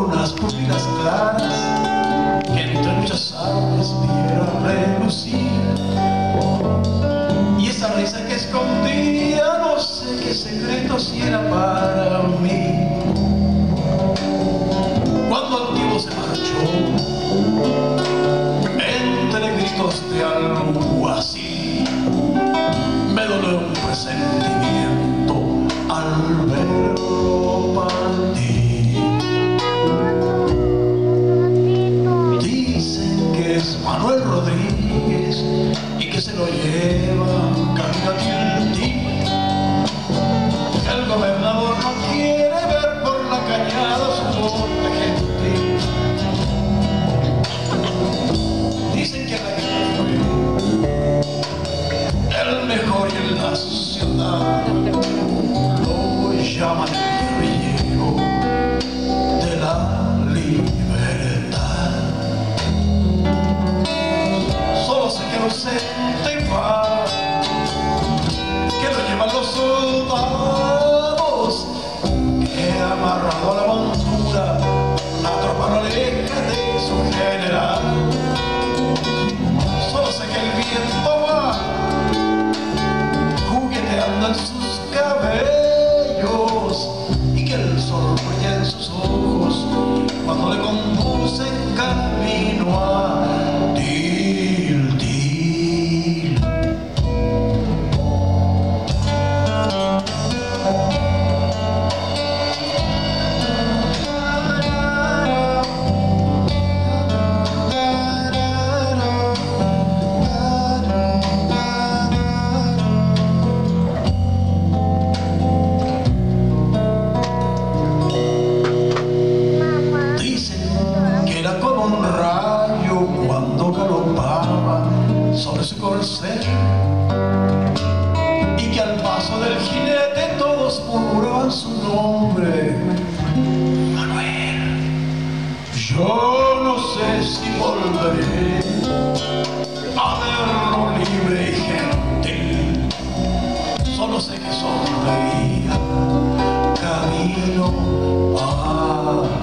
unas pupilas claras que entre muchas aves vieron relucir, y esa risa que escondía no sé qué secreto si era para mí. Cuando altivo se marchó, entre gritos de alguacil, me dolió un presentimiento al verlo partir. Dicen que es Manuel Rodríguez y que se lo lleva camino a Tiltil. El gobernador no quiere ver por la cañada su porte gentil. Dicen que la fue el mejor y en la ciudad lo llaman el guerrillero de la libertad. Solo sé que ausente va, que lo llevan los soldados, que amarrado a la montura la tropa no aleja de su general. Solo sé que el viento va jugueteando en sus cabellos y que el sol brilla en sus ojos cuando le conducen camino a Tiltil. Cuando galopaba sobre su corcel, y que al paso del jinete todos murmuraban su nombre, Manuel. Yo no sé si volveré a verlo libre y gentil, solo sé que sonreía camino a